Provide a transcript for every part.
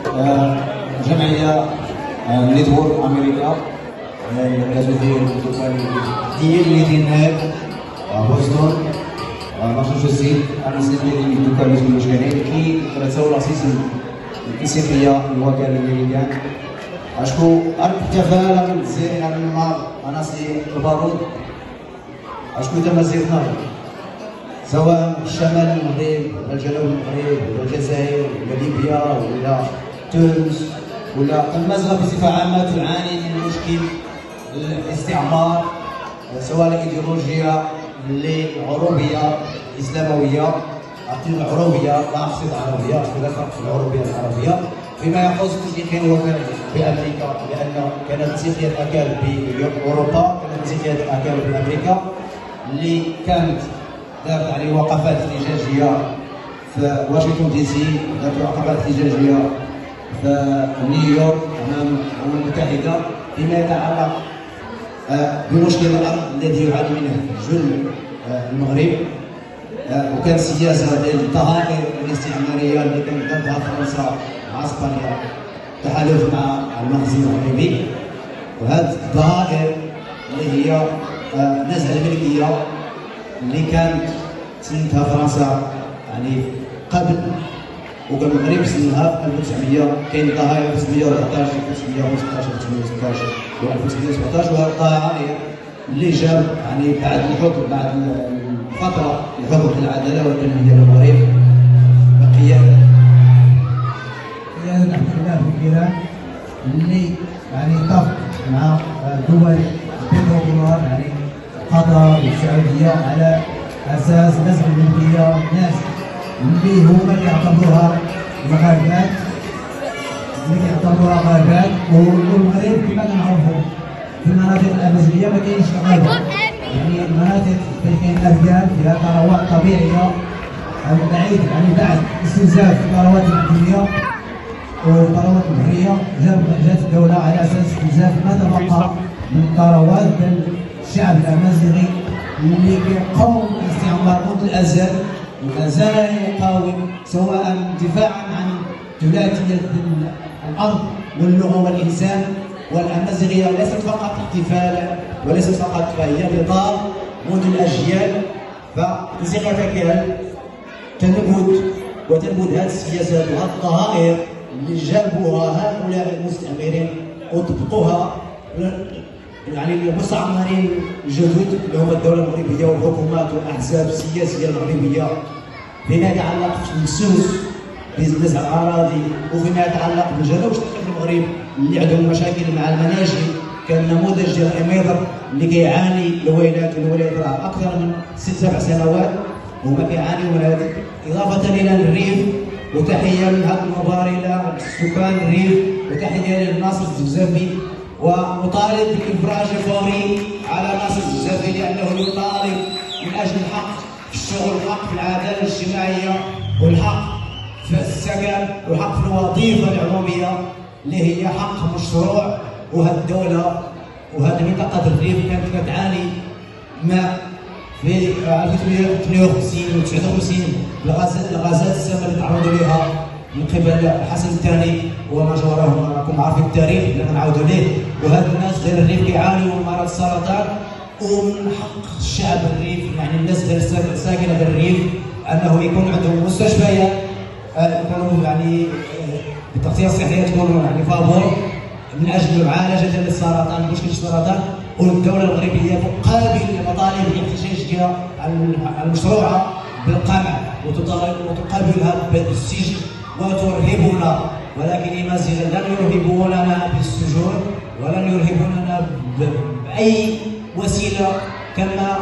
جمعيه نيتورك امريكا هي اللي هناك بوسطن ماساتشوستس انا سنتي دوكا مشكلين كي رساو راسيس الانسيقيه الوكاله الامريكان اشكو احتفال من الزين على النار انا سي البارود اشكو تمازيغنا سواء شمال المغرب ولا جنوب المغرب ولا الجزائر ولا ليبيا ولا تونس ولا المزغه بصفه عامه تعاني من مشكل الاستعمار سواء الايديولوجيا اللي عروبيه اسلامويه اعطي العروبيه لا اقصد العربيه ولا فرق في العروبيه العربيه فيما يخص تنسيقيا الوكاله بامريكا لان كانت تنسيقيه اكال باوروبا كانت تنسيقيه اكال بامريكا اللي كانت دارت عليه وقفات احتجاجيه في واشنطن دي سي دارت وقفات احتجاجيه في نيويورك امام الامم المتحده فيما يتعلق بمشكل الارض الذي يعاني منه جل المغرب وكان سياسه ديال الضغائن الاستعماريه اللي كانت ضدها فرنسا مع اسبانيا تحالف مع المخزن المغربي وهذه الضغائن اللي هي نزعه الملكيه اللي كانت سنتها فرنسا يعني قبل وكان المغرب سنها في 1900 كاين ضغائن 1914 1915 1916 و 1917 وهذه الضغائن اللي جاب يعني بعد الحكم بعد الفتره لحكم العداله والتنميه للمغرب بقياده عبد الله بن اللي يعني اتفق مع دول البترول يعني قطر والسعوديه على اساس نزع الملكيه الناس اللي هما كيعتبروها مغاربات والمغرب كما كنعرفوا في المناطق الامازيغيه ما كاينش مغاربه يعني المناطق كاين ارياف فيها ثروات طبيعيه بعيد يعني بعد استنزاف الثروات المعدنيه والثروات البحريه جات الدوله على اساس استنزاف ما تبقى من الثروات الشعب الامازيغي اللي كيقاوم الاستعمار منذ الازل وما زال يقاوم سواء دفاعا عن ثلاثيه الارض واللغه والانسان والامازيغيه ليست فقط احتفالا وليست فقط فهي نضال منذ الاجيال فانسيقيه اكال تنبذ هذه السياسات وهذه الظواهر اللي جابوها هؤلاء المستعمرين وطبقوها يعني المستعمرين الجدد اللي هما الدوله المغربيه والحكومات والاحزاب السياسيه المغربيه فيما يتعلق بالسوس بنزع الاراضي وفيما يتعلق بالجنوب الشرقي المغرب اللي عندهم مشاكل مع المناجم كان نموذج ديال اميضر اللي كيعاني الولايات راه اكثر من 6 7 سنوات وهما كيعانيوا من هذه اضافه الى الريف وتحيه من هذا المبار الى سكان الريف وتحيه للناصر الزبزبي ونطالب بالافراج الفوري على ناصر الزبزبي لانه يطالب من اجل الحق في الشغل والحق في العداله الاجتماعيه والحق في السكن والحق في الوظيفه العموميه اللي هي حق مشروع وهذه الدوله وهذه منطقه الريف كانت كتعاني ما في 1952 و 59 الغازات السامه اللي تعرضوا لها من قبل الحسن الثاني وما جاورهم راكم عارفين التاريخ لا نعاودوا ليه وهاد الناس ديال الريف كيعانيوا من مرض السرطان ومن حق الشعب الريف يعني الناس ديال ساكنه في الريف انه يكون عندهم مستشفيات يكونوا يعني بالتغطيه الصحيه تكون يعني فابور من اجل معالجه ديال السرطان مشكل السرطان والدوله المغربيه تقابل المطالب الاحتجاجيه المشروعه بالقمع وتقابلها بالسجن وترهبنا ولكن الامازيغ لن يرهبوننا بالسجون ولن يرهبوننا باي وسيله كما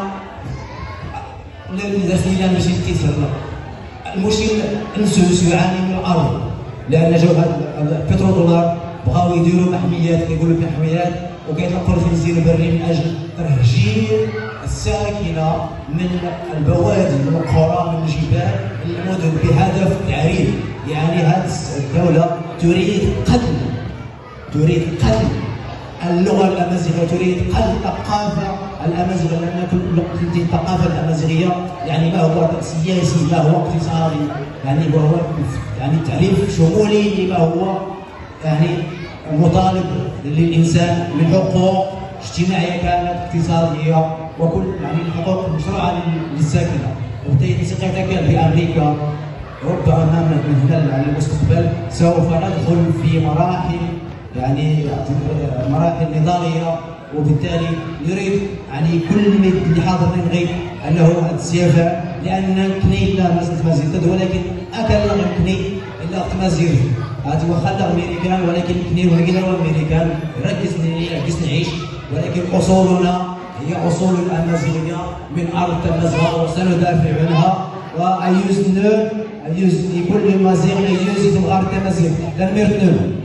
داخلنا ماشي كيسرنا المشكل السوس يعاني من الارض لان جاو البترودولار بغاو يديروا محميات كيقولوا محميات وكيطلقوا الخنزير البري من اجل تهجير الساكنه من البوادي من القرى من الجبال من المدن بهدف التعريف يعني هذه الدوله تريد قتل اللغه الامازيغيه تريد قتل الثقافه الامازيغ، لان كل الثقافه الامازيغيه يعني ما هو سياسي، ما هو اقتصادي، يعني وهو يعني تعريف شمولي لما هو يعني مطالب للانسان من حقوق اجتماعيه كانت اقتصاديه وكل يعني الحقوق المشروعه للساكنه. وبالتالي ثقتك بامريكا ربما من هنا على المستقبل سوف ندخل في مراحل يعني مراحل نضاليه، وبالتالي نريد يعني كل اللي حاضرين غير انه السيافه، لان كني لا مازال ولكن اكل كني الا تمازيغ هذا هو خلى امريكان، ولكن كني وهنا امريكان ركز نعيش، ولكن اصولنا هي اصول الامازيغيه من ارض تمازغه وسندافع عنها. وأيوز كل مازيغ أيوز في الغرب تمازيغ لن يرتنو